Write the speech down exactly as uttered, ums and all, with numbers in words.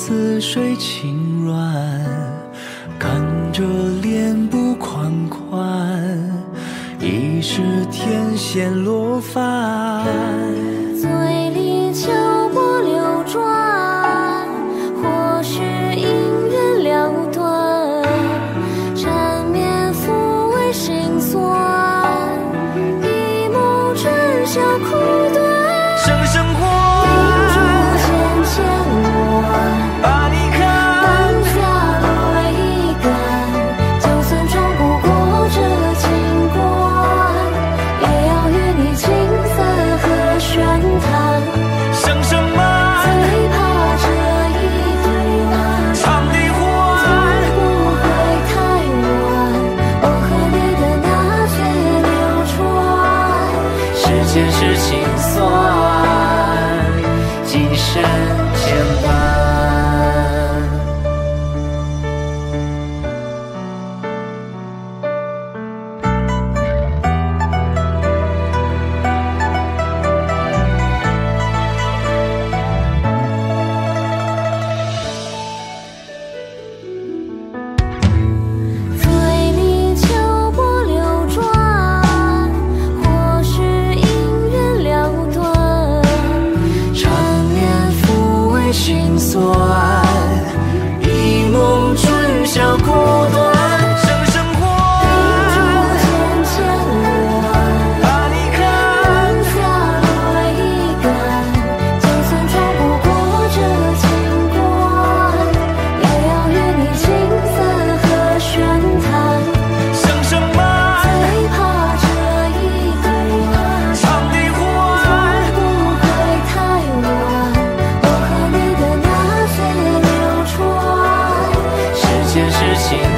似水轻软，看着脸部款款，已是天仙落凡。 嘴里秋波流转，或是姻缘了断，缠绵抚慰心酸，一梦春宵苦短。 声声唤， 千千万， 把你看下泪一干，就算闯不过这情关，也要与你青涩和玄谈。 声声慢， 最怕这一对晚， 唱的欢， 不会太晚。我和你的那却流传， 世间事情酸，今生牵绊。 嘴里秋波流转，或是姻缘了断， 缠绵抚慰心酸，一梦春宵苦短。声声唤， 千千万， 把你看下泪一干，就算闯不过这情关，也要与你青涩和玄谈。 声声慢， 最怕这一对晚， 唱的欢， 不会太晚。我和你的那些流传， 世间事情